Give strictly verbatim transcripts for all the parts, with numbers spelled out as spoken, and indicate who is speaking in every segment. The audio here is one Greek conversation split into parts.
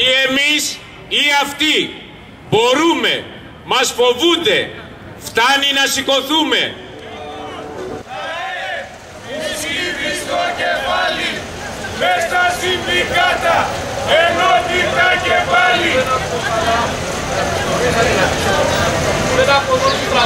Speaker 1: Ή εμείς ή αυτοί. Μπορούμε. Μας φοβούνται. Φτάνει να σηκωθούμε.
Speaker 2: Ισχύει στο κεφάλι. Μες στα συνδικάτα. Ενότητα και πάλι. Μετά από εδώ του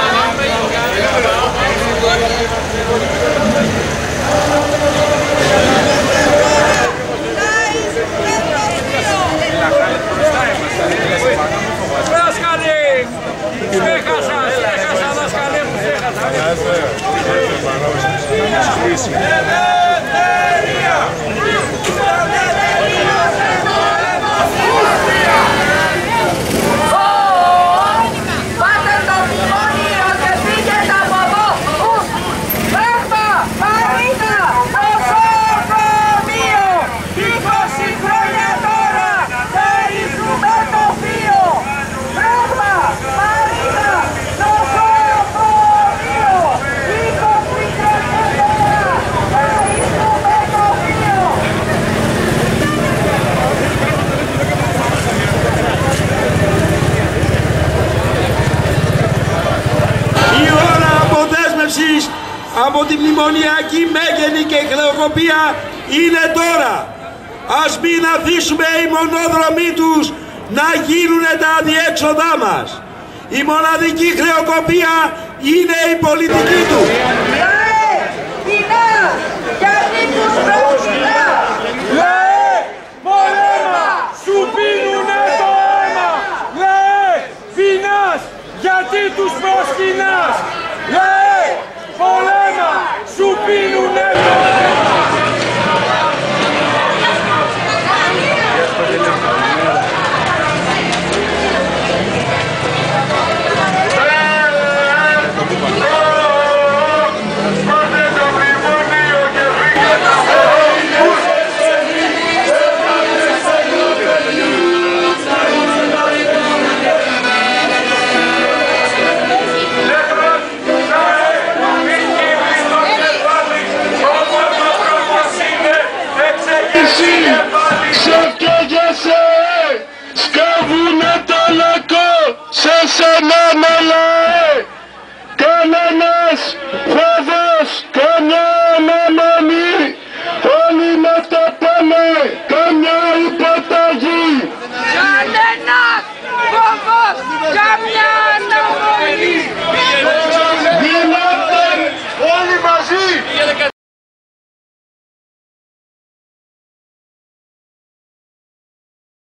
Speaker 3: από τη μνημονιακή μέγενη και χρεοκοπία είναι τώρα. Ας μην αφήσουμε οι μονόδρομοι τους να γίνουν τα αδιέξοδά μας. Η μοναδική χρεοκοπία είναι η πολιτική του.
Speaker 4: Λαέ, πεινάς, γιατί τους προσκυνάς.
Speaker 2: Λαέ, πολέμα, σου πίνουνε το αίμα. Λαέ, πεινάς, γιατί τους προσκυνάς.